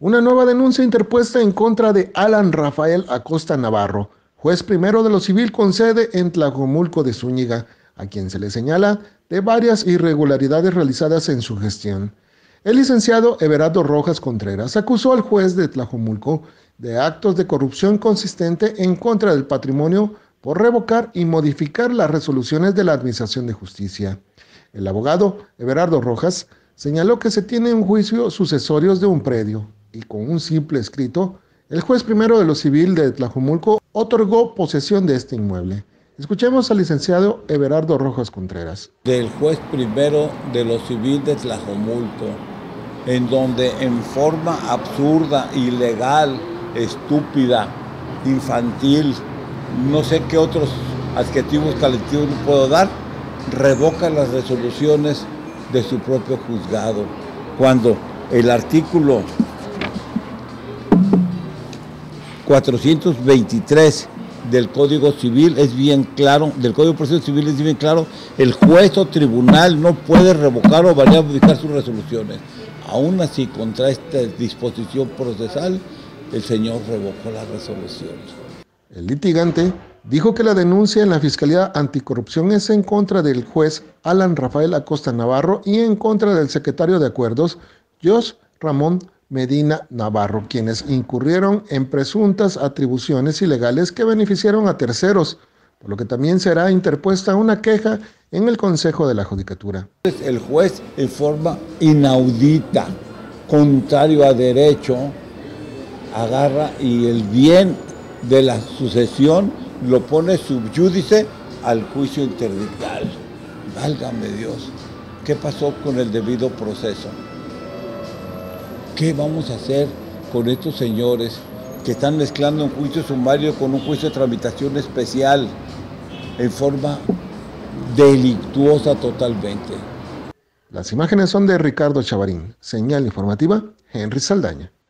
Una nueva denuncia interpuesta en contra de Alan Rafael Acosta Navarro, juez primero de lo civil con sede en Tlajomulco de Zúñiga, a quien se le señala de varias irregularidades realizadas en su gestión. El licenciado Everardo Rojas Contreras acusó al juez de Tlajomulco de actos de corrupción consistente en contra del patrimonio por revocar y modificar las resoluciones de la Administración de Justicia. El abogado Everardo Rojas señaló que se tiene un juicio sucesorios de un predio y con un simple escrito, el juez primero de lo civil de Tlajomulco otorgó posesión de este inmueble. Escuchemos al licenciado Everardo Rojas Contreras. Del juez primero de lo civil de Tlajomulco, en donde en forma absurda, ilegal, estúpida, infantil, no sé qué otros adjetivos calificativos le puedo dar, revoca las resoluciones de su propio juzgado, cuando el artículo 423 del Código Civil es bien claro, del Código de Proceso Civil es bien claro, el juez o tribunal no puede revocar o variar o modificar sus resoluciones. Aún así, contra esta disposición procesal, el señor revocó la resolución. El litigante dijo que la denuncia en la Fiscalía Anticorrupción es en contra del juez Alan Rafael Acosta Navarro y en contra del secretario de Acuerdos, Jos Ramón Medina Navarro, quienes incurrieron en presuntas atribuciones ilegales que beneficiaron a terceros, por lo que también será interpuesta una queja en el Consejo de la Judicatura. El juez, en forma inaudita, contrario a derecho, agarra y el bien de la sucesión lo pone subyúdice al juicio interdictal. Válgame Dios, ¿qué pasó con el debido proceso? ¿Qué vamos a hacer con estos señores que están mezclando un juicio sumario con un juicio de tramitación especial en forma delictuosa totalmente? Las imágenes son de Ricardo Chavarín. Señal informativa, Henry Saldaña.